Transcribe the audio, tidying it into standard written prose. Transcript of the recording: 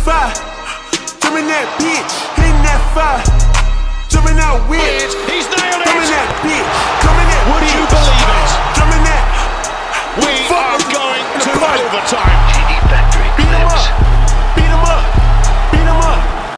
fire, jumping that bitch, hitting that fire, jumping out whip, He's nailed it! coming that bitch.